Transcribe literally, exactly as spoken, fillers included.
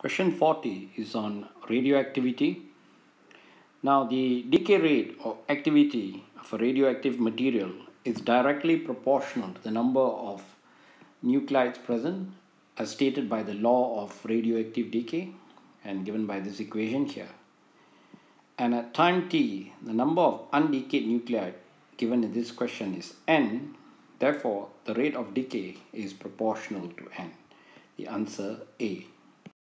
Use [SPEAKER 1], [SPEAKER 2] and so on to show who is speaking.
[SPEAKER 1] Question forty is on radioactivity. Now, the decay rate or activity of a radioactive material is directly proportional to the number of nuclides present as stated by the law of radioactive decay and given by this equation here. And at time t, the number of undecayed nuclei given in this question is n. Therefore, the rate of decay is proportional to n. The answer A.